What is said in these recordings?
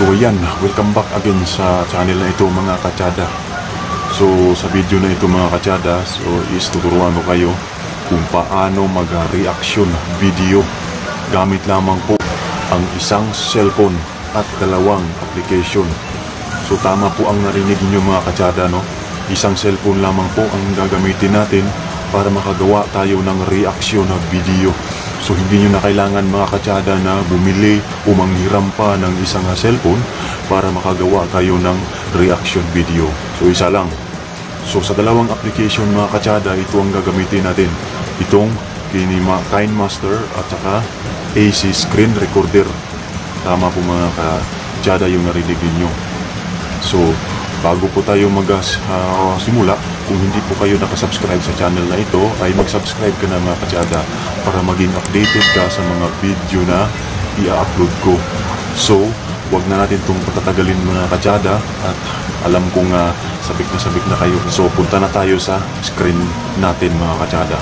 So ayan, welcome back again sa channel na ito mga katsada. So sa video na ito mga katsada, so is tuturuan ko kayo kung paano mag-reaction video gamit lamang po ang isang cellphone at dalawang application. So tama po ang narinig niyo mga katsada, no? Isang cellphone lamang po ang gagamitin natin para makagawa tayo ng reaction na video. So hindi nyo na kailangan mga katsada na bumili o manghiram pa ng isang cellphone para makagawa tayo ng reaction video. So isa lang. So sa dalawang application mga katsada, ito ang gagamitin natin. Itong KineMaster at saka AC Screen Recorder. Tama po mga katsada yung narinig niyo. So bago po tayo simula, kung hindi po kayo nakasubscribe sa channel na ito, ay mag-subscribe ka na mga katsada para maging updated ka sa mga video na i-upload ko. So, wag na natin itong patatagalin mga katsada at alam kong sabik na kayo. So, punta na tayo sa screen natin mga katsada.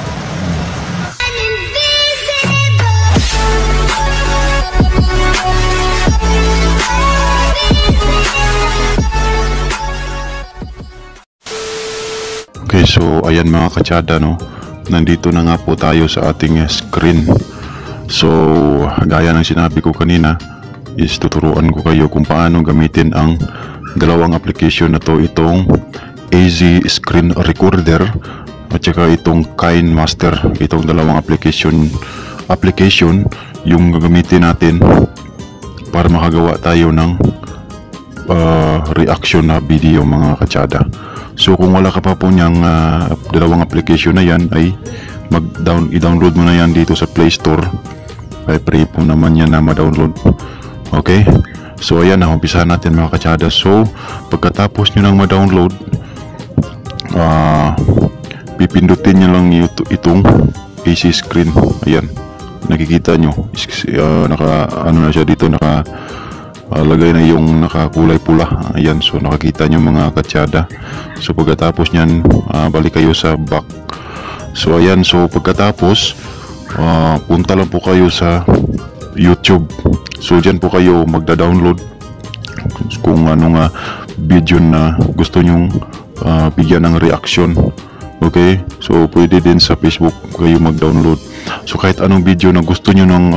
Okay, so ayan mga katsada, no, nandito na nga po tayo sa ating screen. So gaya ng sinabi ko kanina, is tuturuan ko kayo kung paano gamitin ang dalawang application na to, itong AC Screen Recorder at saka itong KineMaster. Itong dalawang application yung gagamitin natin para makagawa tayo ng reaction na video mga katsada. So kung wala ka pa po niyang dalawang application na yan, ay i-download mo na yan dito sa Play Store. Ay free po naman yan na ma-download. Okay, so ayan, umpisahan natin mga katsada. So pagkatapos nyo nang ma-download, pipindutin nyo lang itong AC Screen. Ayan, nakikita nyo, ano na siya dito, lagay na yung nakakulay pula. Ayan, so nakakita nyo mga katsada. So pagkatapos nyan, balik kayo sa back. So ayan, so pagkatapos punta lang po kayo sa YouTube. So dyan po kayo magda-download kung anong video na gusto nyong bigyan ng reaction. Okay, so pwede din sa Facebook kayo mag-download. So kahit anong video na gusto nyo nang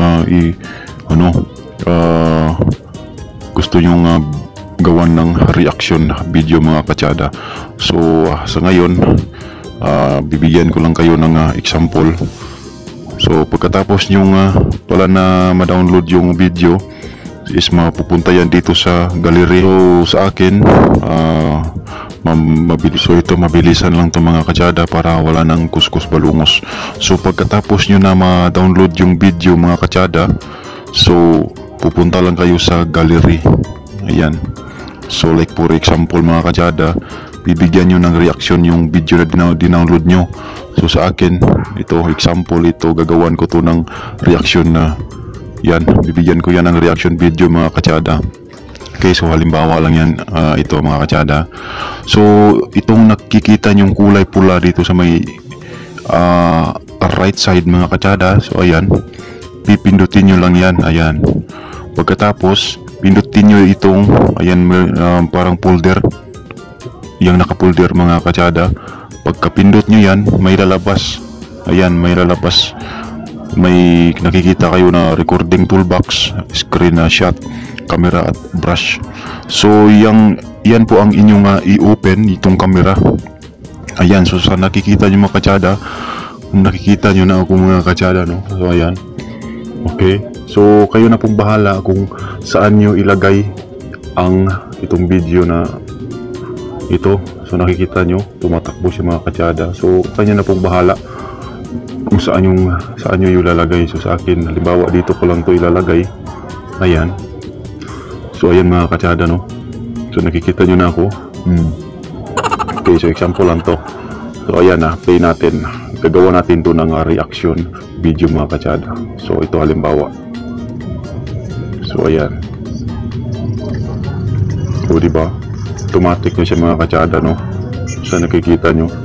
gusto nyong gawan ng reaction video mga katsada. So sa ngayon, bibigyan ko lang kayo ng example. So pagkatapos nyong wala na ma-download yung video, is mapupunta yan dito sa gallery. So sa akin, mabilis. So ito, mabilisan lang to mga katsada para wala nang kuskus balungos. So pagkatapos nyo na ma-download yung video mga katsada, so pupunta lang kayo sa gallery. Ayan, so like for example mga katsada, bibigyan nyo ng reaction yung video na dinownload nyo. So sa akin, ito example, ito gagawan ko to ng reaction na yan, bibigyan ko yan ng reaction video mga katsada. Okay, so halimbawa lang yan, ito mga katsada. So itong nakikita nyong kulay pula dito sa may right side mga katsada, so ayan, pipindutin nyo lang yan. Ayan, pagkatapos pindutin nyo itong ayan, parang folder, yung naka-folder mga katsada. Pagkapindot nyo yan, may lalabas. Ayan, may lalabas, may nakikita kayo na recording toolbox, screen shot, camera at brush. So yan po ang inyong i-open itong camera. Ayan, so sa nakikita nyo mga katsada, nakikita nyo na ako mga katsada, no? So ayan, okay, so kayo na pong bahala kung saan nyo ilagay ang itong video na ito. So nakikita nyo, tumatakbo siya mga katsada. So kanya na pong bahala kung saan nyo ilalagay. So sa akin, halimbawa dito ko lang to ilalagay. Ayan, so ayan mga katsada, no? So nakikita nyo na ako. Okay, so example lang to. So ayan na, play natin. Gagawa natin to ng reaction video mga katsada. So ito halimbawa. So ayan, so diba, automatic na siya mga katsada, no? So nakikita nyo.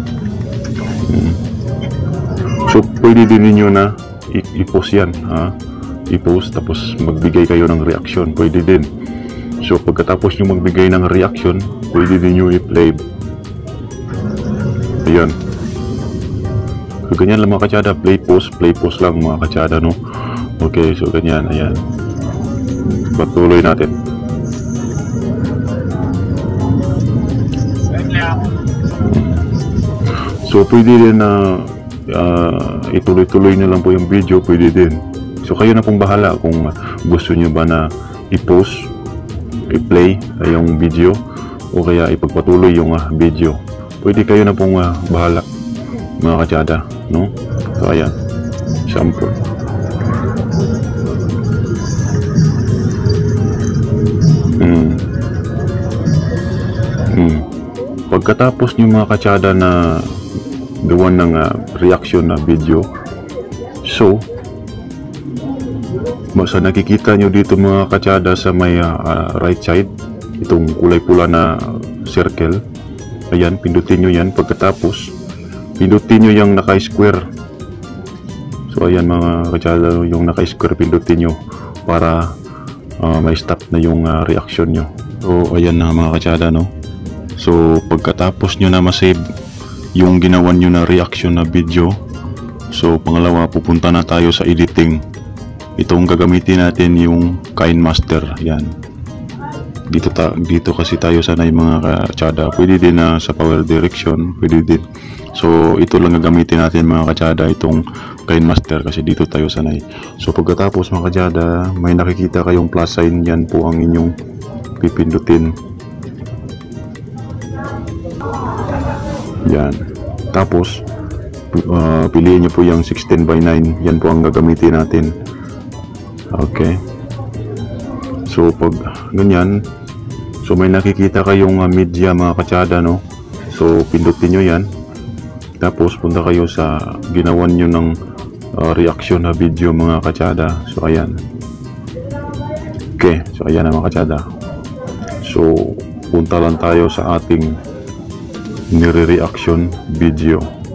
So pwede din ninyo na i-post yan, i-post tapos magbigay kayo ng reaction, pwede din. So pagkatapos nyo magbigay ng reaction, pwede din nyo i-play. Ayan. So ganyan lang mga katsada, play pause lang mga katsada, no? Okay, so ganyan, ayan. Patuloy natin. So pwede din na ituloy-tuloy na lang po yung video, pwede din. So kayo na pong bahala kung gusto nyo ba na i-pause, i-play yung video o kaya ipagpatuloy yung video. Pwede kayo na pong bahala mga katsada, no? So ayan, sample. Pagkatapos nyo mga katsada na gawan ng reaction na video, so sa nakikita nyo dito mga katsada sa may right side, itong kulay pula na circle, ayan, pindutin nyo yan. Pagkatapos pindutin nyo yung naka-square. So ayan mga katsada, yung naka-square pindutin nyo para may stop na yung reaction nyo. So ayan na mga katsada, no? So pagkatapos nyo na masave yung ginawa nyo na reaction na video, so pangalawa, pupunta na tayo sa editing. Itong gagamitin natin yung KineMaster. Yan, dito kasi tayo sanay mga katsada. Pwede din sa power direction, pwede din. So ito lang gagamitin natin mga katsada, itong KineMaster, kasi dito tayo sanay. So pagkatapos mga katsada, may nakikita kayong plus sign, yan po ang inyong pipindutin. Yan. Tapos piliin nyo po yung 16:9. Yan po ang gagamitin natin. Okay. So pag ganyan, so may nakikita kayong media mga katsada, no? So pindutin nyo yan. Tapos punta kayo sa ginawan nyo ng reaction na video mga katsada. So ayan. Okay. So ayan na mga katsada. So punta lang tayo sa ating nire-reaction video.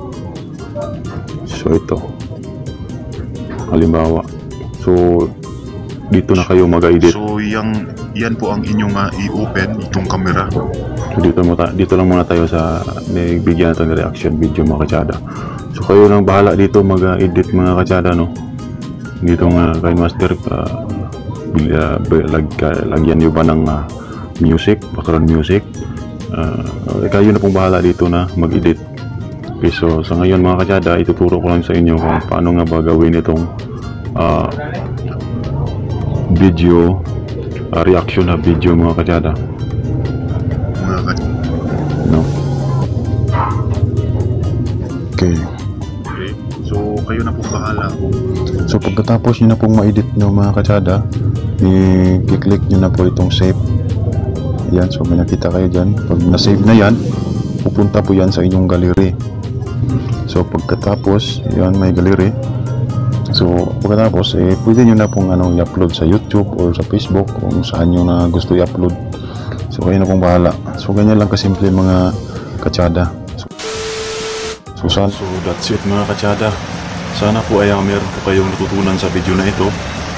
So ito, halimbawa, so dito na kayo mag-edit. So yan po ang inyong i-open itong camera. So dito lang muna tayo sa bigyan natin ng reaction video mga katsada. So kayo nang bahala dito mag-edit mga katsada, no? Dito nga KineMaster, lagyan nyo ba ng music, background music. Kayo na pong bahala dito na mag-edit. Okay, so sa ngayon mga katsada, ituturo ko lang sa inyo kung paano nga ba gawin itong video, reaction na video mga katsada. No? Okay. So kayo na pong bahala. So pagkatapos nyo na pong ma-edit nyo mga katsada, i-click nyo na po itong save. Yan, so may nakita kayo dyan. Pag na-save na yan, pupunta po yan sa inyong gallery. So pagkatapos, yan, may gallery. So pagkatapos, pwede nyo na pong i-upload sa YouTube or sa Facebook, kung saan nyo na gusto i-upload. So kayo na pong bahala. So ganyan lang kasimple mga katsada. So that's it mga katsada. Sana po ay meron po kayong natutunan sa video na ito.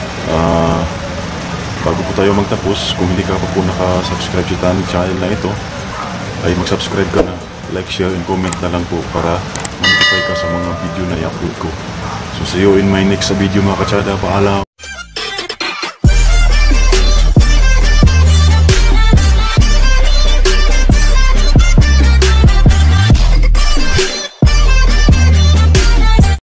Bago po tayo magtapos, kung hindi ka pa po naka-subscribe sa channel na ito, ay mag-subscribe ka na, like, share, and comment na lang po para notify ka sa mga video na i-upload ko. So see you in my next video mga katsada. Paalam!